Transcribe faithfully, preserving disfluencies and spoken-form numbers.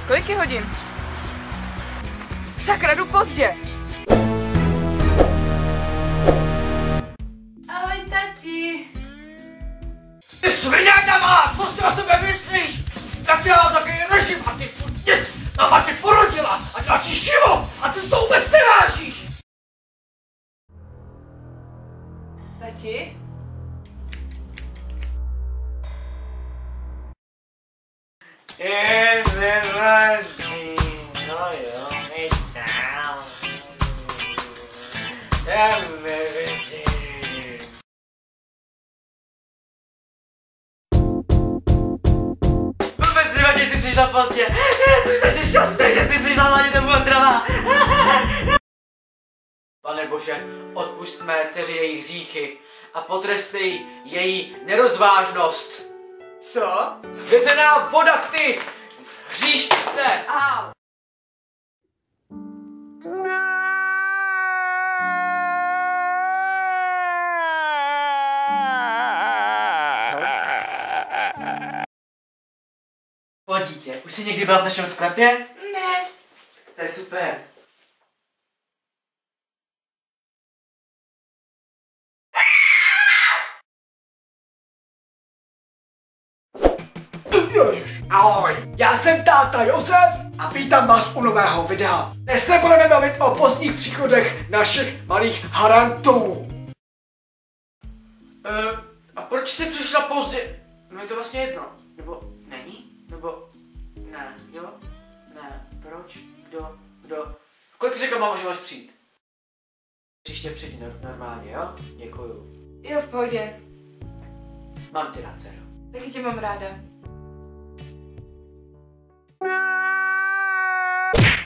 Kolik je hodin? Sakra, jdu pozdě! Ahoj, tati. Ty sviňáka má! Co si o sebe myslíš? Tak já mám takový režim a ty furt nic! Mama tě porodila a dělá ti šivo a ty to vůbec nevážíš! Tati? Je nevadí, no jo, my tam. Já nevidím. Vůbec nevadí, že jsi přišla pozdě. Jsi strašně šťastný, že jsi přišla hladit domů a zdravá. Pane Bože, odpusť mé dceři její hříchy a potrestej její nerozvážnost. Co? Svěcená voda, ty hříšnice! Au! Pojď, dítě, už jsi někdy byla v našem sklepě? Ne. To je super. Ježiš. Ahoj, já jsem táta Josef a vítám vás u nového videa. Dnes se budeme bavit o pozdních příchodech našich malých harantů. Uh, a proč jsi přišla pozdě? No je to vlastně jedno. Nebo není? Nebo ne, jo? Ne, proč? Kdo? Kdo? Kolik řekl máma, že máš přijít? Příště přijdi normálně, jo? Děkuju. Jo, v pohodě. Mám tě rád, dcero. Taky tě mám ráda.